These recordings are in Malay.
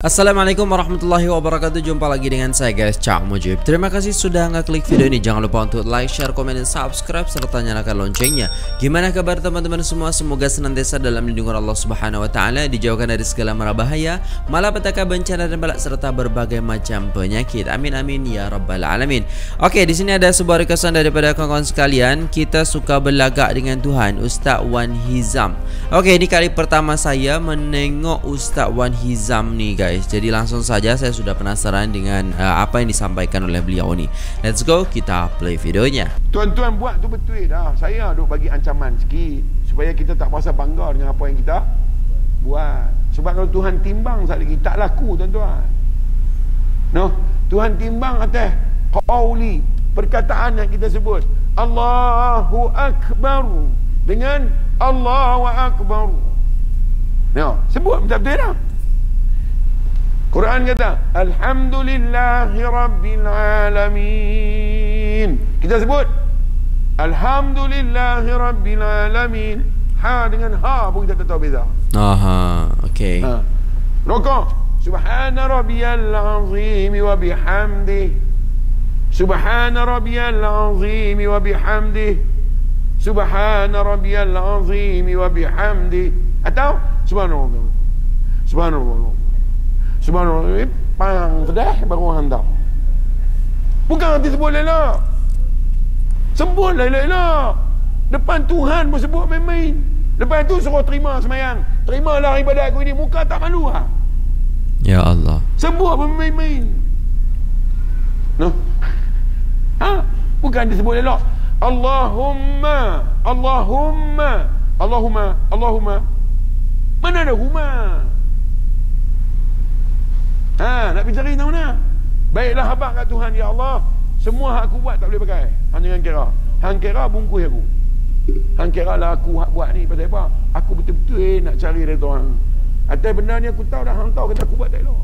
Assalamualaikum warahmatullahi wabarakatuh. Jumpa lagi dengan saya guys, Cak Mujib. Terima kasih sudah ngeklik video ini. Jangan lupa untuk like, share, komen, dan subscribe serta nyalakan loncengnya. Gimana kabar teman-teman semua? Semoga senantiasa dalam lindungan Allah Subhanahu wa taala, dijauhkan dari segala mara bahaya, malapetaka, bencana dan balak serta berbagai macam penyakit. Amin amin ya rabbal alamin. Oke, di sini ada sebuah requestan daripada kawan-kawan sekalian. Kita suka berlagak dengan Tuhan, Ustaz Wan Hizam. Oke, ini kali pertama saya menengok Ustaz Wan Hizam nih guys. Jadi langsung saja saya sudah penasaran dengan apa yang disampaikan oleh beliau ni. Let's go, kita play videonya. Tuan-tuan buat tu betul dah. Saya duk bagi ancaman sikit supaya kita tak berasa bangga dengan apa yang kita buat. Sebab kalau Tuhan timbang sekali lagi tak laku tuan-tuan. No, Tuhan timbang atas qauli, perkataan yang kita sebut Allahu Akbar dengan Allahu Akbar. No, sebut betul-betul dah. Quran kata Alhamdulillahi Rabbil Alamin. Kita sebut Alhamdulillahi Rabbil Alamin. Ha dengan ha pun kita tak tahu beza. Aha, okey. Rukuk Subhana Rabbiyal Azim wa bihamdih. Subhana Rabbiyal Azim wa bihamdih. Subhana Rabbiyal Azim wa bihamdih. Atau Subhanallah. Subhanallah. Subhanallah, pang sedah baru hantar. Bukan nanti sebut elok. Sebut elok-elok. Depan Tuhan pun sebut main-main. Lepas tu suruh terima semayang. Terimalah ibadat aku ini. Muka tak malu lah. Ya Allah. Sebut pun main-main. No. Bukan disebut elok. Allahumma. Allahumma. Allahumma. Allahumma. Mana ada huma? Nak pergi cari tahu mana? Baiklah habaq kat Tuhan, ya Allah, semua hak aku buat tak boleh pakai. Hang jangan kira. Hang kira bungkus aku. Hang kira lah aku hak buat ni pasal apa? Aku betul-betul nak cari redha hang. Atas benda ni aku tahu dah, hang tahu kata aku buat tak elok.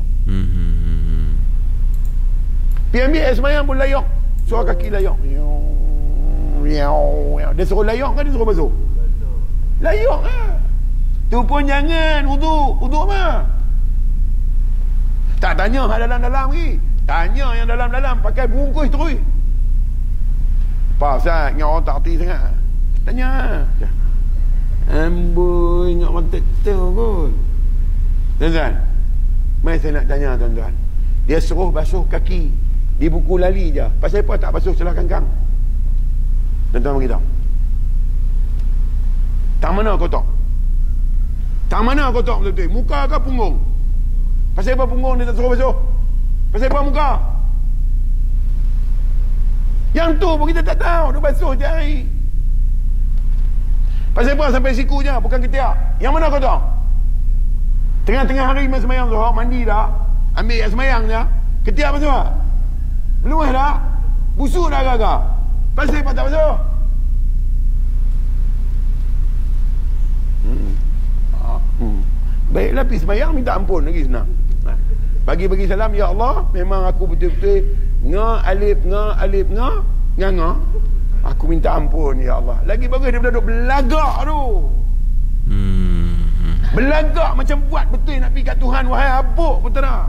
Pergi ambil air semayang pun layak. Suara kaki layak. Dia suruh layak kan dia suruh basuh? Layak lah. Tu pun jangan wudu. Wudu apa? Tak tanya hal dalam-dalam lagi. Tanya yang dalam-dalam pakai bungkus terus. Apa Ustaz? Ingat orang tak erti sangat. Tanya. Amboi, ingat orang tak tahu pun. Tuan-tuan, mari saya nak tanya tuan-tuan. Dia suruh basuh kaki di buku lali je. Pasal apa tak basuh celah kangkang? Tuan-tuan beritahu. Tak mana kotak? Tak mana kotak betul-betul? Muka ke punggung? Pasal apa punggung dia tak suruh basuh? Pasal apa muka? Yang tu pun kita tak tahu. Dia basuh je hari. Pasal apa sampai siku je? Bukan ketiak. Yang mana kau tahu? Tengah-tengah hari main semayang zuhur, mandi dah, ambil air semayang je, ketiak basuh tak? Beluah dah? Busuk dah agak-agak? Pasal apa tak basuh? Baiklah pergi semayang, minta ampun lagi senang. Bagi-bagi salam, ya Allah, memang aku betul-betul alif, nga. Aku minta ampun, ya Allah. Lagi bagus daripada duduk belagak tu. Belagak macam buat betul nak pergi kat Tuhan, wahai abuk pun tak nak.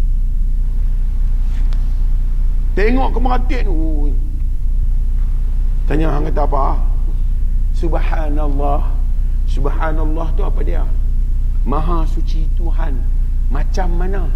Tengok kemeratin tu. Tanya hang kata apa? Subhanallah. Subhanallah tu apa dia? Maha suci Tuhan. Macam mana?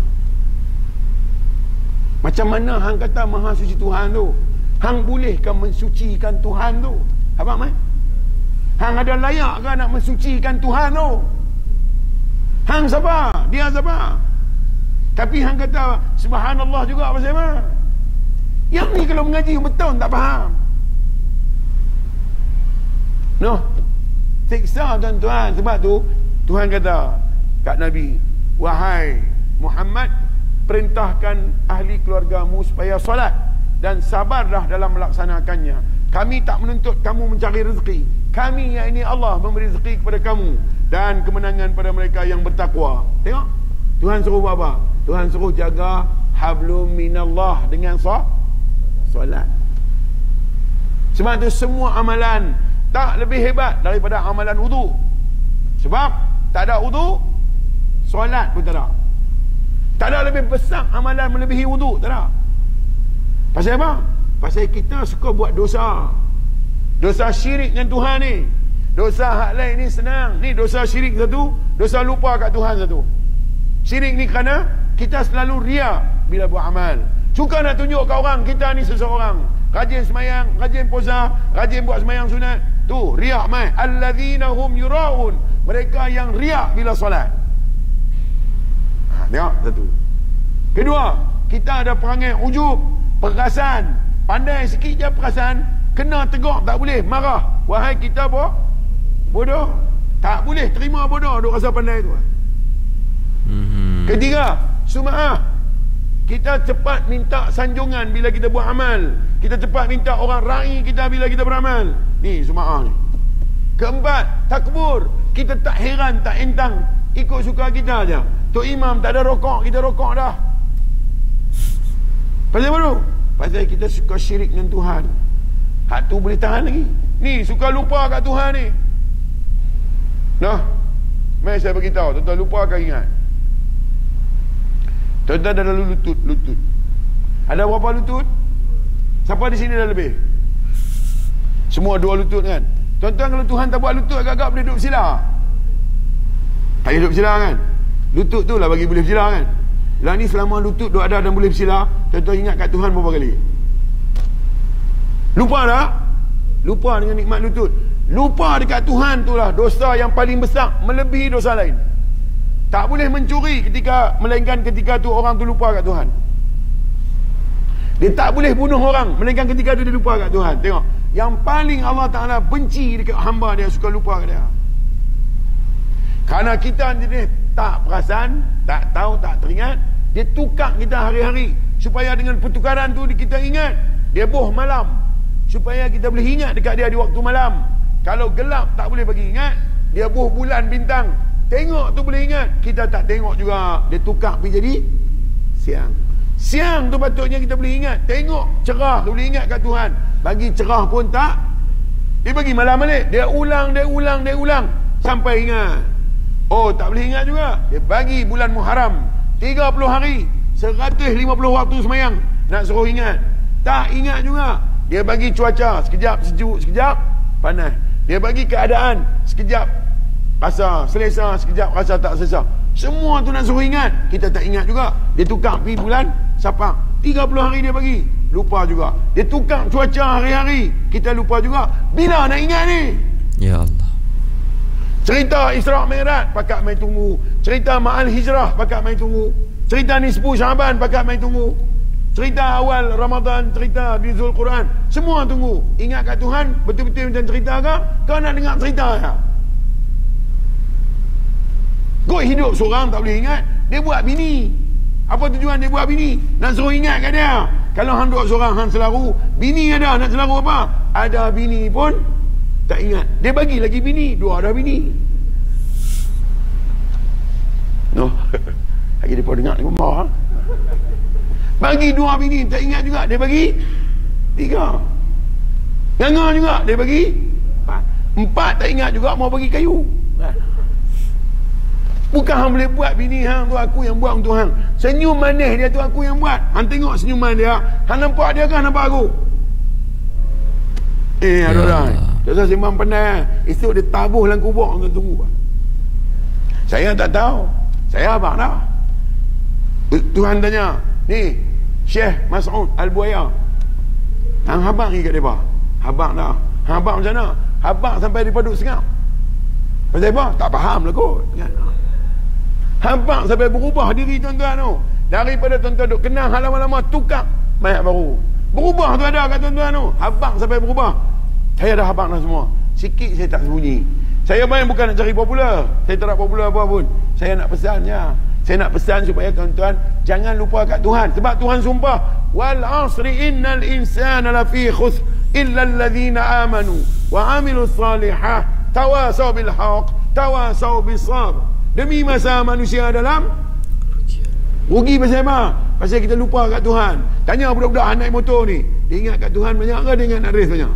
Macam mana hang kata maha suci Tuhan tu? Hang bolehkah mensucikan Tuhan tu? Apa mai? Hang ada layak ke nak mensucikan Tuhan tu? Hang siapa? Dia siapa? Tapi hang kata subhanallah juga pasal apa? Yang ni kalau mengaji betul tak faham. No. Siksa tuan-tuan. Sebab tu Tuhan kata kat Nabi, wahai Muhammad, perintahkan ahli keluargamu supaya solat dan sabarlah dalam melaksanakannya. Kami tak menuntut kamu mencari rezeki. Kami, yang ini Allah, memberi rezeki kepada kamu dan kemenangan pada mereka yang bertakwa. Tengok, Tuhan suruh buat apa? Tuhan suruh jaga hablum minallah dengan solat. Sebab tu semua amalan tak lebih hebat daripada amalan wudu. Sebab tak ada wudu, solat pun tak ada. Tak ada lebih besar amalan melebihi wudu, tak ada. Pasal apa? Pasal kita suka buat dosa. Dosa syirik dengan Tuhan ni. Dosa hak lain ni senang. Ni dosa syirik satu, dosa lupa kat Tuhan satu. Syirik ni kerana kita selalu riak bila buat amal. Suka nak tunjuk kat orang kita ni seseorang. Rajin semayang, rajin puasa, rajin buat semayang sunat. Tu riak mai. Allazina hum yuraun. Mereka yang riak bila solat. Tengok satu. Kedua, kita ada perangai ujub, perasan. Pandai sikit je perasan, kena tegur tak boleh, marah. Wahai kita bodoh. Tak boleh terima bodoh, duk rasa pandai tu. Ketiga, sum'ah. Kita cepat minta sanjungan bila kita buat amal. Kita cepat minta orang raih kita bila kita beramal. Ni sum'ah ni. Keempat, takbur. Kita tak heran, tak entang, ikut suka kita aja. Tok Imam tak ada rokok, kita rokok dah. Pasal apa tu? Pasal kita suka syirik dengan Tuhan. Hak tu boleh tahan lagi. Ni suka lupa kat Tuhan ni. Nah, mari saya beritahu, tuan-tuan lupa akan ingat. Tuan-tuan dah lalu lutut. Ada berapa lutut? Siapa di sini dah lebih? Semua 2 lutut kan? Tuan-tuan kalau Tuhan tak buat lutut, agak-agak boleh duduk bersila. Tak boleh duduk bersila kan? Lutut tu lah bagi boleh bersila kan? Lah ni selama lutut duk ada dan boleh bersila, tuan-tuan ingat kat Tuhan berapa kali? Lupa tak? Lupa dengan nikmat lutut. Lupa dekat Tuhan tu lah dosa yang paling besar, melebihi dosa lain. Tak boleh mencuri melainkan ketika tu orang tu lupa kat Tuhan. Dia tak boleh bunuh orang melainkan ketika tu dia lupa kat Tuhan. Tengok, yang paling Allah Ta'ala benci dekat hamba dia suka lupa kat dia. Kerana kita jenis tak perasan, tak tahu, tak teringat, dia tukar kita hari-hari supaya dengan pertukaran tu kita ingat. Dia boh malam supaya kita boleh ingat dekat dia di waktu malam. Kalau gelap tak boleh bagi ingat. Dia boh bulan bintang, tengok tu boleh ingat, kita tak tengok juga. Dia tukar pergi jadi siang. Siang tu patutnya kita boleh ingat, tengok cerah tu boleh ingat kat Tuhan. Bagi cerah pun tak, dia bagi malam balik. Dia ulang sampai ingat. Oh, tak boleh ingat juga. Dia bagi bulan Muharram 30 hari 150 waktu semayang, nak suruh ingat, tak ingat juga. Dia bagi cuaca, sekejap sejuk, sekejap panas. Dia bagi keadaan, sekejap rasa selesa, sekejap rasa tak selesa. Semua tu nak suruh ingat, kita tak ingat juga. Dia tukar pergi bulan Safar 30 hari dia bagi, lupa juga. Dia tukar cuaca hari-hari, kita lupa juga. Bila nak ingat ni? Ya Allah. Cerita Isra' Mi'raj pakat main tunggu. Cerita Ma'al Hijrah pakat main tunggu. Cerita Nisfu Syaban pakat main tunggu. Cerita awal Ramadan, cerita di Zulquran, semua tunggu. Ingat kat Tuhan betul-betul macam cerita ke? Kau nak dengar cerita ya? Kau hidup seorang tak boleh ingat. Dia buat bini. Apa tujuan dia buat bini? Nak suruh ingat kat dia. Kalau hang duduk seorang, hang selaru, bini ada, nak selaru apa? Ada bini pun tak ingat. Dia bagi lagi bini, 2 ada bini. No. Lagi dia pun dengar ni marah. Bagi 2 bini, tak ingat juga. Dia bagi 3. Nganga juga, dia bagi 4. Tak ingat juga, mau bagi kayu. Bukan hang boleh buat bini hang tu, aku yang buat untuk hang. Senyum manis dia tu aku yang buat. Hang tengok senyuman dia, hang nampak dia kan nampak aku? Ada orang. Tuan-tuan sembang pandai. Esok dia tabuh dalam kubur, tuan tunggu. Saya tak tahu. Saya abang dah. Tuhan tanya, ni Syekh Mas'ud Al-Buaya, hang habang pergi kat dia. Habang dah. Hang habang macam mana? Habang sampai dia duduk sengap. Pasal apa? Tak faham lah kot. Habang sampai berubah diri tuan-tuan tu. Daripada tuan-tuan duk kenal hal lama-lama, tukar mayat baru. Berubah tu ada kat tuan-tuan tu. Habang sampai berubah. Saya dah habang dah semua. Sikit saya tak sembunyi. Saya main bukan nak cari popular. Saya tak nak popular apa pun. Saya nak pesan je. Saya nak pesan supaya tuan-tuan jangan lupa kat Tuhan. Sebab Tuhan sumpah, wal asri innal insana lafi khusr illa alladhina amanu wa amilus salihah tawasaw bil haqq tawasaw bis sabr. Demi masa manusia dalam rugi. Pasal apa? Pasal kita lupa kat Tuhan. Tanya budak-budak naik motor ni, dia ingat kat Tuhan banyak ke dia ingat nak race banyak?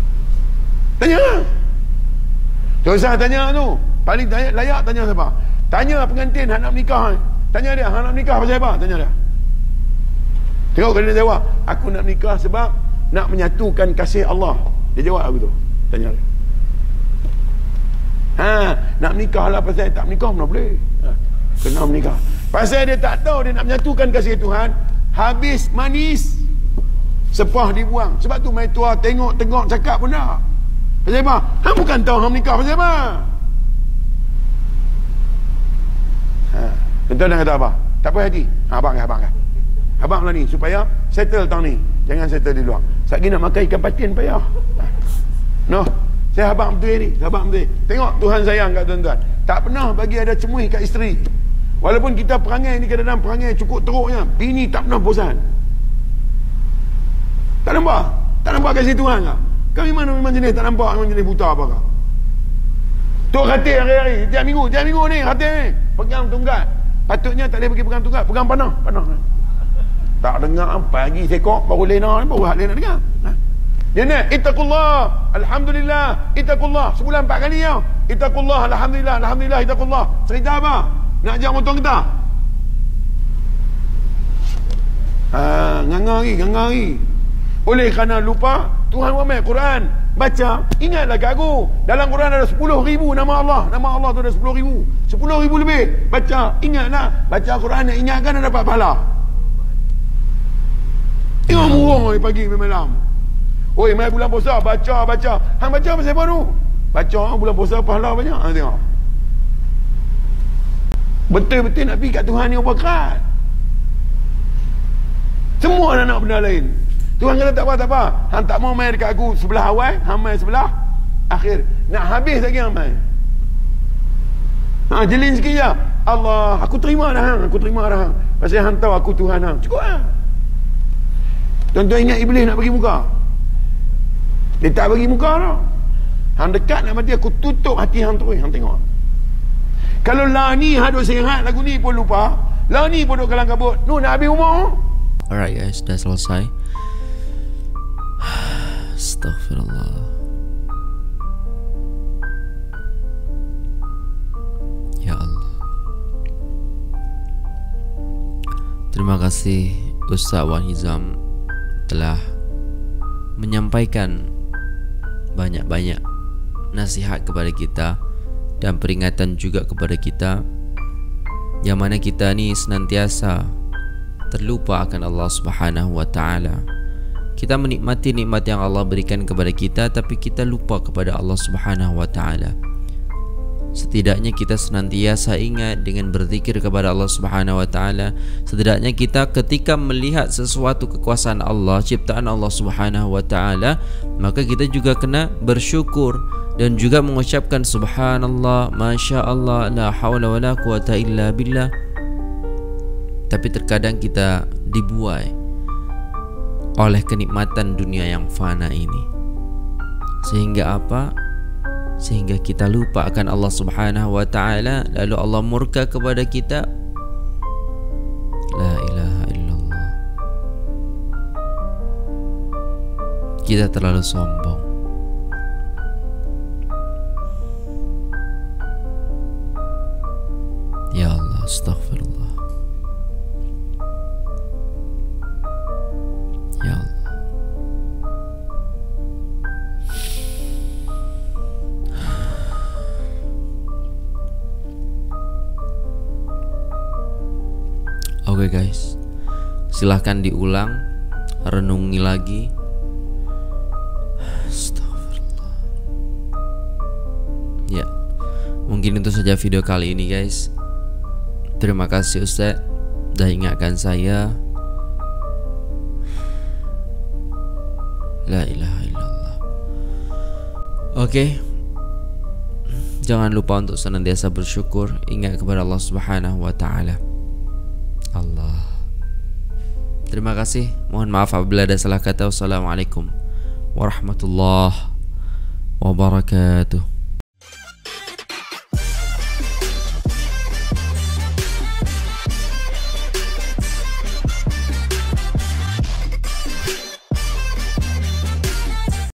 Tanya. Tuan-tuan tanya tu, paling layak tanya siapa? Tanya pengantin hang nak menikah. Tanya dia, hang nak menikah pasal apa? Tanya dia. Tengok kalau dia jawab, aku nak menikah sebab nak menyatukan kasih Allah. Dia jawab aku tu. Tanya dia. Nak menikah lah pasal tak menikah mana boleh. Kena menikah. Pasal dia tak tahu dia nak menyatukan kasih Tuhan, habis manis, sepah dibuang. Sebab tu mai tua tengok cakap pun tak. Pasal apa? Hang bukan tahu hang menikah pasal apa. Tuan dah kata apa? Tak apa hati. Abang lah ni supaya settle tahun ni. Jangan settle di luar. Satgi nak makan ikan patin payah. No. Saya abang betul ni. Abang betul. Tengok Tuhan sayang kat tuan-tuan. Tak pernah bagi ada cemui kat isteri. Walaupun kita perangai ni kadang-kadang perangai cukup teruknya, bini tak pernah bosan. Tak nampak? Tak nampak kasih Tuhan tak? Kau memang jenis tak nampak, memang jenis buta apa kau? Tok khatir hari-hari, tiap minggu ni khatir ni. Pegang tunggat. Patutnya tak boleh pergi pegang tunggat, pegang panah. Tak dengar pagi sekok baru lena, baru hak lena dengar. Dia ni, ittaqullah, alhamdulillah, ittaqullah. Sebulan 4 kali tau. Ittaqullah, alhamdulillah, ittaqullah. Cerita apa? Nak ajak motor kita? Ngangari. Oleh kerana lupa, Tuhan Muhammad Quran baca, ingatlah kat aku. Dalam Quran ada 10,000 nama Allah. Nama Allah tu ada 10,000. 10,000 lebih. Baca, ingatlah. Baca Quran yang ingatkan dan dapat pahala. Tengok murung pagi malam. Oi, mai bulan puasa baca. Hang baca pasal apa tu? Baca bulan puasa pahala banyak. Tengok. Betul-betul nak pergi kat Tuhan ni apa kerat. Semua nak benda lain. Tuhan kata tak apa. Hang tak mau main dekat aku sebelah awal, hang main sebelah akhir. Nak habis lagi hang main. Jelin sikit je. Allah, aku terima dah hang. Pasal hang tahu aku Tuhan hang. Cukup lah. Tuan-tuan ingat Iblis nak bagi muka? Dia tak bagi muka tau. Hang dekat nak mati, aku tutup hati hang terus. Hang tengok. Kalau lah ni hadut sihat lagu ni pun lupa, lah ni pun duk kalang kabut, nak habis umur. Alright guys, dah selesai. Astaghfirullah. Ya Allah. Terima kasih Ustaz Wan Hizam telah menyampaikan banyak-banyak nasihat kepada kita dan peringatan juga kepada kita, yang mana kita ni senantiasa terlupa akan Allah Subhanahu wa ta'ala. Kita menikmati nikmat yang Allah berikan kepada kita, tapi kita lupa kepada Allah Subhanahu wa ta'ala. Setidaknya kita senantiasa ingat dengan berzikir kepada Allah Subhanahu wa ta'ala. Setidaknya kita ketika melihat sesuatu kekuasaan Allah, ciptaan Allah Subhanahu wa ta'ala, maka kita juga kena bersyukur dan juga mengucapkan subhanallah, masya Allah, la hawla wa la quwata illa billah. Tapi terkadang kita dibuai oleh kenikmatan dunia yang fana ini. Sehingga apa? Sehingga kita lupa akan Allah Subhanahu wa ta'ala, lalu Allah murka kepada kita. La ilaha illallah. Kita terlalu sombong. Ya Allah, astaghfirullah. Ya Allah. Oke guys, silahkan diulang, renungi lagi. Astagfirullah. Ya, mungkin itu saja video kali ini guys. Terima kasih Ustaz dah ingatkan saya. La ilaha illallah. Oke, jangan lupa untuk senantiasa bersyukur, ingat kepada Allah Subhanahu wa ta'ala. Allah. Terima kasih. Mohon maaf apabila ada salah kata. Wassalamualaikum warahmatullahi wabarakatuh.